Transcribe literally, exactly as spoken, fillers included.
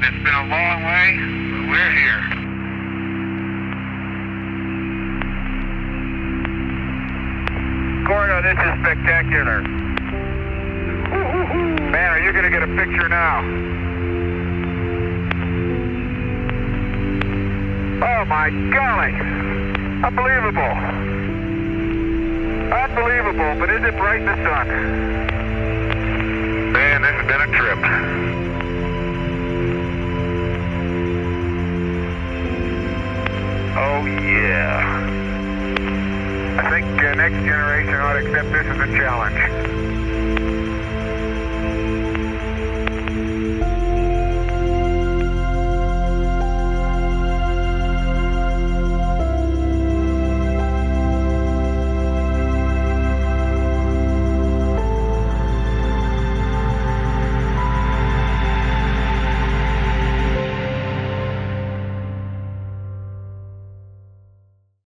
It's been a long way, but we're here. Gordo, this is spectacular. Man, are you going to get a picture now? Oh my golly! Unbelievable! Unbelievable, but is it bright in the sun? Man, this has been a trip. Oh yeah. I think uh, next generation ought to accept this as a challenge.